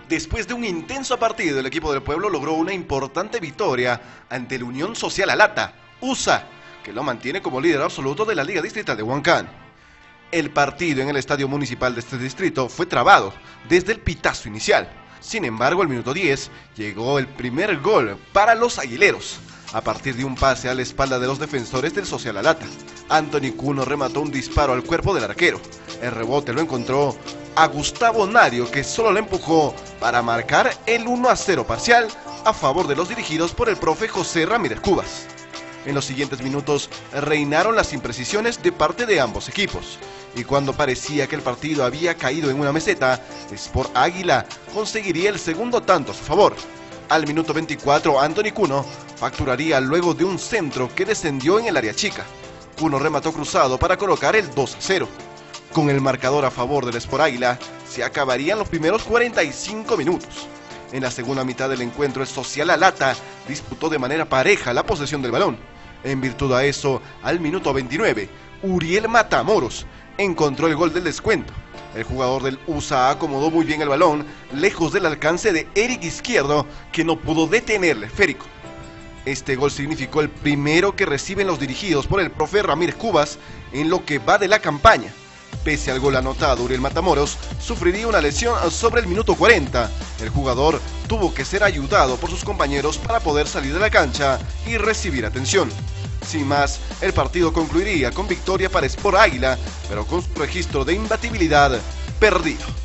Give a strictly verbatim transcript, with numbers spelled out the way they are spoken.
Después de un intenso partido, el equipo del pueblo logró una importante victoria ante la Unión Social Alata, U S A, que lo mantiene como líder absoluto de la Liga Distrital de Huancán. El partido en el estadio municipal de este distrito fue trabado desde el pitazo inicial. Sin embargo, al minuto diez llegó el primer gol para los aguileros, a partir de un pase a la espalda de los defensores del Social Alata. Anthony Cuno remató un disparo al cuerpo del arquero. El rebote lo encontró a Gustavo Nario, que solo le empujó para marcar el uno a cero parcial a favor de los dirigidos por el profe José Ramírez Cubas. En los siguientes minutos reinaron las imprecisiones de parte de ambos equipos, y cuando parecía que el partido había caído en una meseta, Sport Águila conseguiría el segundo tanto a su favor. Al minuto veinticuatro, Anthony Cuno facturaría luego de un centro que descendió en el área chica. Cuno remató cruzado para colocar el dos a cero. Con el marcador a favor del Sport Águila, se acabarían los primeros cuarenta y cinco minutos. En la segunda mitad del encuentro, el Social Alata disputó de manera pareja la posesión del balón. En virtud a eso, al minuto veintinueve, Uriel Matamoros encontró el gol del descuento. El jugador del U S A acomodó muy bien el balón, lejos del alcance de Eric Izquierdo, que no pudo detener el esférico. Este gol significó el primero que reciben los dirigidos por el profe Ramírez Cubas en lo que va de la campaña. Pese al gol anotado, Uriel Matamoros sufriría una lesión sobre el minuto cuarenta. El jugador tuvo que ser ayudado por sus compañeros para poder salir de la cancha y recibir atención. Sin más, el partido concluiría con victoria para Sport Águila, pero con su registro de imbatibilidad perdido.